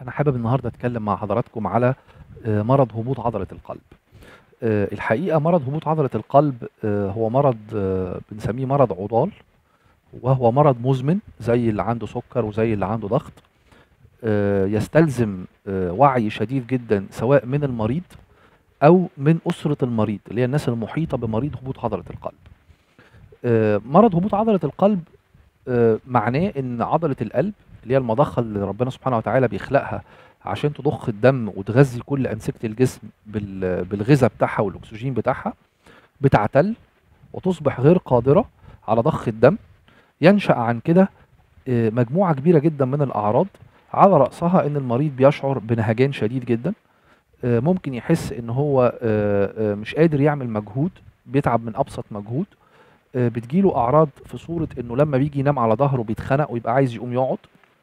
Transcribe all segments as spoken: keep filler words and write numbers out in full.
أنا حابب النهارده أتكلم مع حضراتكم على آآ مرض هبوط عضلة القلب. آآ الحقيقة مرض هبوط عضلة القلب آآ هو مرض آه، بنسميه مرض عُضال، وهو مرض مزمن زي اللي عنده سُكّر وزي اللي عنده ضغط. آآ يستلزم آآ وعي شديد جدًا سواء من المريض أو من أسرة المريض، اللي هي الناس المحيطة بمريض هبوط عضلة القلب. آآ مرض هبوط عضلة القلب آآ معناه إن عضلة القلب اللي هي المضخة اللي ربنا سبحانه وتعالى بيخلقها عشان تضخ الدم وتغذي كل أنسجة الجسم بال بالغذا بتاعها والأكسجين بتاعها، بتعتل وتصبح غير قادرة على ضخ الدم. ينشأ عن كده آآ مجموعة كبيرة جدًا من الأعراض، على رأسها إن المريض بيشعر بنهجان شديد جدًا. آآ ممكن يحس إن هو آآ آآ مش قادر يعمل مجهود، بيتعب من أبسط مجهود. آآ بتيجي له أعراض في صورة إنه لمّا بييجي ينام على ضهره بيتخنق ويبقى عايز يقوم يقعد.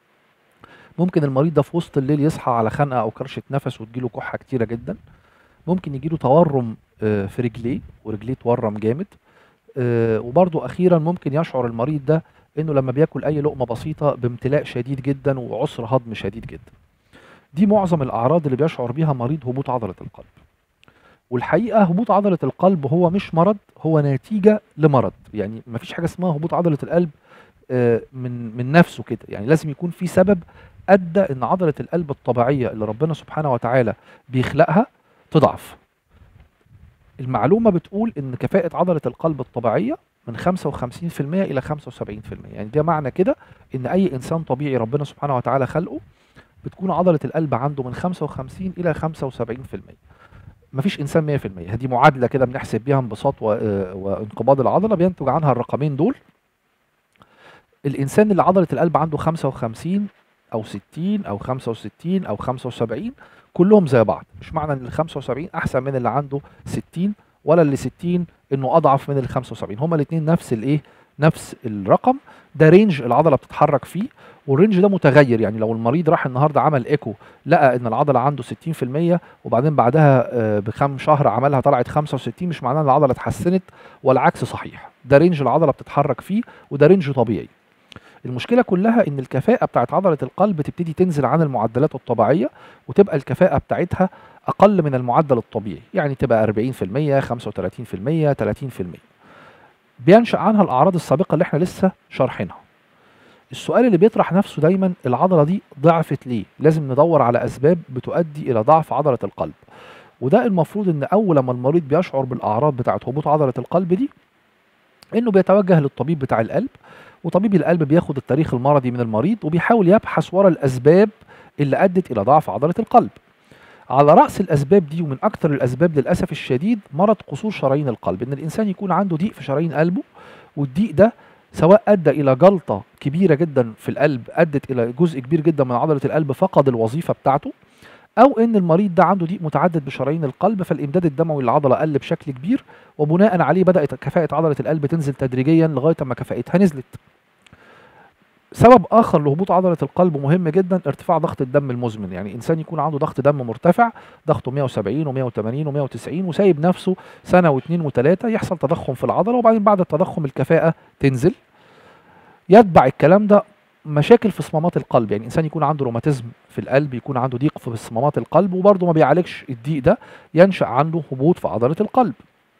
ممكن المريض ده في وسط الليل يصحى على خنقة أو كرشة نَفَس وتيجي له كُحّة كتيرة جدًا. ممكن ييجي له تورُّم آآ في رجليه ورجليه تورم جامد. آآ وبرضه أخيرًا ممكن يشعر المريض ده إنه لمّا بياكل أي لقمة بسيطة بامتلاء شديد جدًا وعُسر هضم شديد جدًا. دي معظم الأعراض اللي بيشعر بيها مريض هبوط عضلة القلب. والحقيقة هبوط عضلة القلب هو مش مرض، هو نتيجة لمرض، يعني ما فيش حاجة اسمها هبوط عضلة القلب آآ من من نَفْسه كده، يعني لازم يكون في سبب أدّى إن عضلة القلب الطبيعية اللي ربنا سبحانه وتعالى بيخلقها تضعف. المعلومة بتقول إن كفاءة عضلة القلب الطبيعية من خمسة وخمسين في المية إلى خمسة وسبعين في المية، يعني ده معنى كده إن أي إنسان طبيعي ربنا سبحانه وتعالى خلقه بتكون عضلة القلب عنده من خمسة وخمسين إلى خمسة وسبعين في المية. ما فيش إنسان مية في المية، دي معادلة كده بنحسب بيها انبساط و آآ وانقباض العضلة بينتج عنها الرقمين دول. الإنسان اللي عضلة القلب عنده خمسة وخمسين أو ستين أو خمسة وستين أو خمسة وسبعين كلّهم زي بعض، مش معنى إن الخمسة وسبعين أحسن من اللي عنده ستين ولا اللي ستين إنه أضعف من الخمسة وسبعين، هُم الاتنين نفس الإيه، نفس الرقم. ده range العضلة بتتحرك فيه، والrange ده متغيّر، يعني لو المريض راح النهارده عمل echo لقى إن العضلة عنده ستين في المية وبعدين بعدها آآ بكام شهر عملها طلعت خمسة وستين، مش معناه إن العضلة اتحسنت، والعكس صحيح، ده range العضلة بتتحرك فيه وده range طبيعي. المشكلة كلها إن الكفاءة بتاعة عضلة القلب تبتدي تنزل عن المعدلات الطبيعية، وتبقى الكفاءة بتاعتها أقل من المعدل الطبيعي، يعني تبقى أربعين في المية، خمسة وتلاتين في المية، تلاتين في المية. بينشأ عنها الأعراض السابقة اللي إحنا لسه شارحينها. السؤال اللي بيطرح نفسه دايمًا العضلة دي ضعفت ليه؟ لازم ندوّر على أسباب بتؤدي إلى ضعف عضلة القلب، وده المفروض إن أول لمّا المريض بيشعر بالأعراض بتاعة هبوط عضلة القلب دي، إنه بيتوجه للطبيب بتاع القلب، وطبيب القلب بياخد التاريخ المرضي من المريض وبيحاول يبحث ورا الأسباب اللي أدت إلى ضعف عضلة القلب. على رأس الأسباب دي ومن أكتر الأسباب للأسف الشديد مرض قصور شرايين القلب، إن الإنسان يكون عنده ضيق في شرايين قلبه، والضيق ده سواء أدى إلى جلطة كبيرة جدًا في القلب أدت إلى جزء كبير جدًا من عضلة القلب فقد الوظيفة بتاعته، أو إن المريض ده عنده ضيق متعدد بشرايين القلب فالإمداد الدموي للعضلة قل بشكل كبير، وبناءً عليه بدأت كفاءة عضلة القلب تنزل تدريجيًا لغاية أمّا كفاءتها نزلت. سبب آخر لهبوط عضلة القلب مهم جدًا ارتفاع ضغط الدم المزمن، يعني إنسان يكون عنده ضغط دم مرتفع، ضغطه مية وسبعين ومية وتمانين ومية وتسعين وسايب نفسه سنة واتنين وتلاتة، يحصل تضخم في العضلة وبعدين بعد التضخم الكفاءة تنزل. يتبع الكلام ده مشاكل في صمامات القلب، يعني إنسان يكون عنده روماتيزم في القلب، يكون عنده ضيق في صمامات القلب وبرضه ما بيعالجش الضيق ده، ينشأ عنده هبوط في عضلة القلب.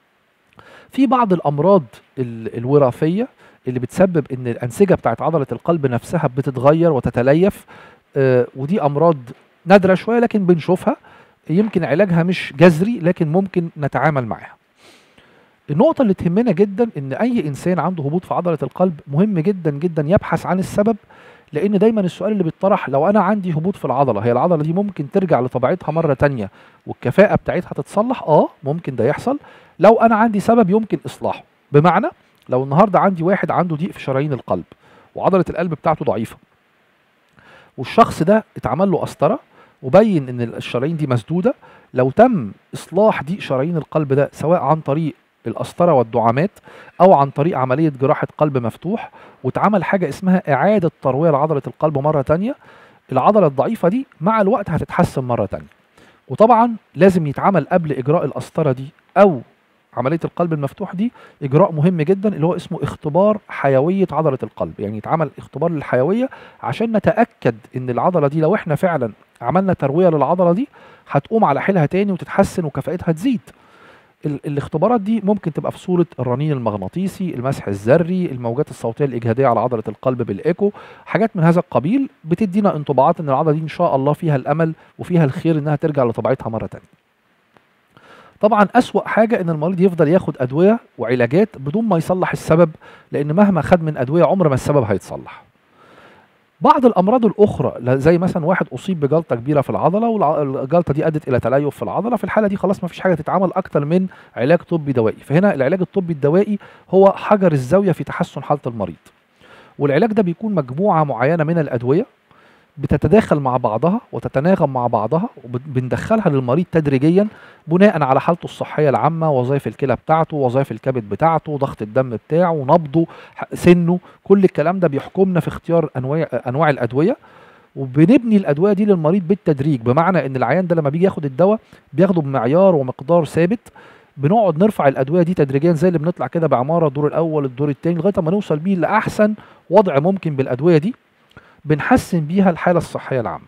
في بعض الأمراض ال الوراثية اللي بتسبب إن الأنسجة بتاعة عضلة القلب نفسها بتتغير وتتليف، آآ ودي أمراض نادرة شوية لكن بنشوفها، يمكن علاجها مش جذري لكن ممكن نتعامل معاها. النقطة اللي تهمنا جدًا إن أي إنسان عنده هبوط في عضلة القلب مهم جدًا، جدًا يبحث عن السبب، لإن دايمًا السؤال اللي بيتطرح لو أنا عندي هبوط في العضلة، هي العضلة دي ممكن ترجع لطبيعتها مرة تانية والكفاءة بتاعتها تتصلح؟ آه، ممكن ده يحصل، لو أنا عندي سبب يمكن إصلاحه. بمعنى لو النهارده عندي واحد عنده ضيق في شرايين القلب وعضلة القلب بتاعته ضعيفة، والشخص ده اتعمل له قسطرة وبين إن الشرايين دي مسدودة، لو تم إصلاح ضيق شرايين القلب ده سواء عن طريق القسطرة والدعامات أو عن طريق عملية جراحة قلب مفتوح واتعمل حاجة اسمها إعادة تروية لعضلة القلب مرة تانية، العضلة الضعيفة دي مع الوقت هتتحسن مرة تانية. وطبعًا لازم يتعمل قبل إجراء القسطرة دي أو عمليه القلب المفتوح دي اجراء مهم جدا اللي هو اسمه اختبار حيويه عضله القلب. يعني يتعمل اختبار للحيويه عشان نتاكد ان العضله دي لو احنا فعلا عملنا ترويه للعضله دي هتقوم على حيلها تاني وتتحسن وكفاءتها تزيد. ال الاختبارات دي ممكن تبقى في صورة الرنين المغناطيسي، المسح الذري، الموجات الصوتية الإجهادية على عضلة القلب بالإيكو، حاجات من هذا القبيل بتدينا انطباعات إن العضلة دي إن شاء الله فيها الأمل وفيها الخير إنها ترجع لطبيعتها مرة تانية. طبعا أسوأ حاجة إن المريض يفضل ياخد أدوية وعلاجات بدون ما يصلح السبب، لأن مهما خد من أدوية عمر ما السبب هيتصلح. بعض الامراض الاخرى زي مثلا واحد اصيب بجلطه كبيره في العضله والجلطه دي ادت الى تليف في العضله، في الحاله دي خلاص ما فيش حاجه تتعمل اكتر من علاج طبي دوائي. فهنا العلاج الطبي الدوائي هو حجر الزاويه في تحسن حاله المريض، والعلاج ده بيكون مجموعه معينه من الادويه بتتداخل مع بعضها وتتناغم مع بعضها وبندخلها للمريض تدريجيا بناء على حالته الصحيه العامه، وظائف الكلى بتاعته، وظائف الكبد بتاعته، ضغط الدم بتاعه، نبضه، سنه، كل الكلام ده بيحكمنا في اختيار انواع انواع الادويه. وبنبني الادويه دي للمريض بالتدريج، بمعنى ان العيان ده لما بيجي ياخد الدواء بياخده بمعيار ومقدار ثابت، بنقعد نرفع الادويه دي تدريجيا زي اللي بنطلع كده بعماره، الدور الاول الدور الثاني لغايه ما نوصل بيه لاحسن وضع ممكن بالادويه دي بنحسن بيها الحاله الصحيه العامه.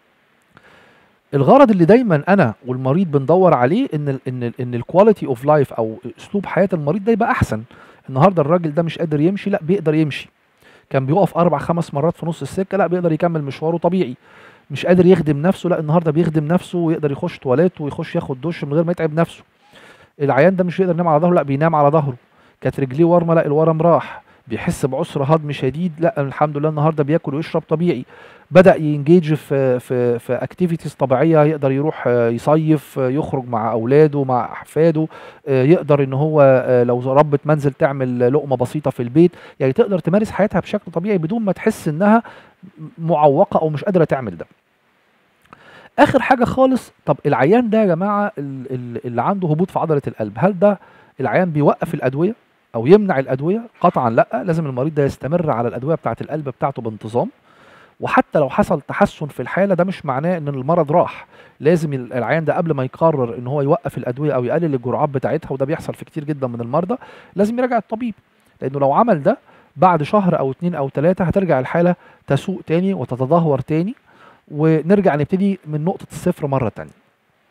الغرض اللي دايما انا والمريض بندور عليه ان ال ان ال ان الكواليتي اوف لايف او اسلوب حياه المريض ده يبقى احسن. النهارده الراجل ده مش قادر يمشي، لا بيقدر يمشي. كان بيقف اربع خمس مرات في نص السكه، لا بيقدر يكمل مشواره طبيعي. مش قادر يخدم نفسه، لا النهارده بيخدم نفسه ويقدر يخش تواليت ويخش ياخد دش من غير ما يتعب نفسه. العيان ده مش بيقدر ينام على ظهره، لا بينام على ظهره. كانت رجليه ورمه، لا الورم راح. بيحس بعسر هضم شديد، لا الحمد لله النهارده بياكل ويشرب طبيعي. بدأ ينجيج في في في اكتيفيتيز طبيعيه، يقدر يروح يصيف، يخرج مع اولاده مع احفاده، يقدر ان هو لو ربة منزل تعمل لقمه بسيطه في البيت، يعني تقدر تمارس حياتها بشكل طبيعي بدون ما تحس انها معوقه او مش قادره تعمل ده. اخر حاجه خالص، طب العيان ده يا جماعه اللي عنده هبوط في عضله القلب، هل ده العيان بيوقف الادويه او يمنع الادويه؟ قطعا لا، لازم المريض ده يستمر على الادويه بتاعه القلب بتاعته بانتظام. وحتى لو حصل تحسن في الحاله ده مش معناه ان المرض راح. لازم العيان ده قبل ما يقرر ان هو يوقف الادويه او يقلل الجرعات بتاعتها، وده بيحصل في كتير جدا من المرضى، لازم يراجع الطبيب، لانه لو عمل ده بعد شهر او اتنين او تلاته هترجع الحاله تسوء تاني وتتدهور تاني، ونرجع نبتدي من نقطه الصفر مره تانيه.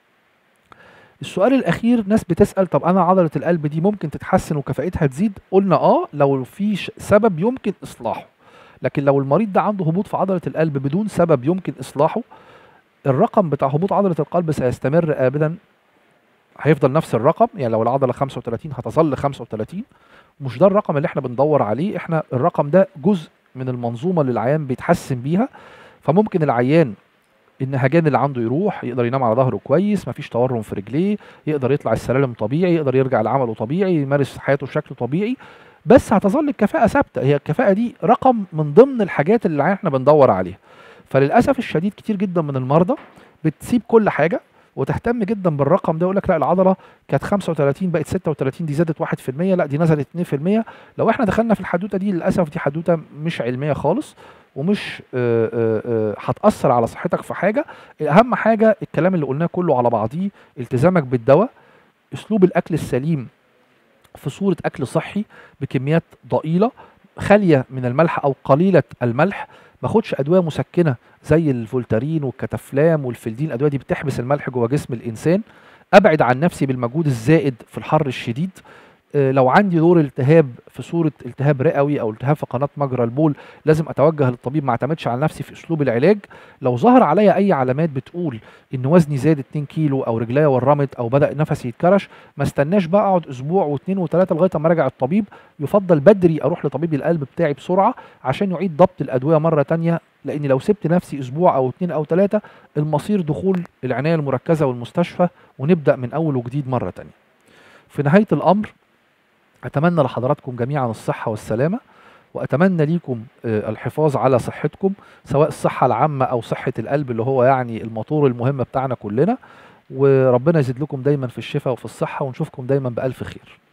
السؤال الاخير، ناس بتسال طب انا عضله القلب دي ممكن تتحسن وكفاءتها تزيد؟ قلنا اه لو في سبب يمكن اصلاحه. لكن لو المريض ده عنده هبوط في عضله القلب بدون سبب يمكن اصلاحه، الرقم بتاع هبوط عضله القلب سيستمر ابدا، هيفضل نفس الرقم. يعني لو العضله خمسة وتلاتين هتظل خمسة وتلاتين. مش ده الرقم اللي احنا بندور عليه، احنا الرقم ده جزء من المنظومه اللي العيان بيتحسن بيها. فممكن العيان النهجان اللي عنده يروح، يقدر ينام على ظهره كويس، مفيش تورم في رجليه، يقدر يطلع السلالم طبيعي، يقدر يرجع لعمله طبيعي، يمارس حياته بشكل طبيعي، بس هتظل الكفاءة ثابتة. هي الكفاءة دي رقم من ضمن الحاجات اللي احنا بندور عليها. فللأسف الشديد كتير جدا من المرضى بتسيب كل حاجة وتهتم جدا بالرقم ده، يقول لك لا العضله كانت خمسة وتلاتين بقت ستة وتلاتين، دي زادت واحد في المية، لا دي نزلت اتنين في المية. لو احنا دخلنا في الحدوته دي للاسف دي حدوته مش علميه خالص، ومش هتاثر على صحتك في حاجه. اهم حاجه الكلام اللي قلناه كله على بعضيه، التزامك بالدواء، اسلوب الاكل السليم في صوره اكل صحي بكميات ضئيله خاليه من الملح او قليله الملح. ما اخدش ادويه مسكنه زي الفولتارين والكتافلام والفلدين، الادويه دي بتحبس الملح جوه جسم الانسان. ابعد عن نفسي بالمجهود الزائد في الحر الشديد. أه لو عندي دور التهاب في صوره التهاب رئوي او التهاب في قناه مجرى البول، لازم اتوجه للطبيب، ما اعتمدش على نفسي في اسلوب العلاج. لو ظهر عليا اي علامات بتقول ان وزني زاد اتنين كيلو او رجليا ورمت او بدا نفسي يتكرش، ما استناش بقى اقعد اسبوع واثنين وثلاثه لغايه ما ارجع الطبيب. يفضل بدري اروح لطبيب القلب بتاعي بسرعه عشان يعيد ضبط الادويه مره ثانيه، لاني لو سبت نفسي اسبوع او اتنين او ثلاثه المصير دخول العنايه المركزه والمستشفى ونبدا من اول وجديد مره ثانيه. في نهايه الامر اتمنى لحضراتكم جميعا الصحه والسلامه، واتمنى ليكم الحفاظ على صحتكم، سواء الصحه العامه او صحه القلب اللي هو يعني الموتور المهم بتاعنا كلنا. وربنا يزيد لكم دايما في الشفاء وفي الصحه، ونشوفكم دايما بالف خير.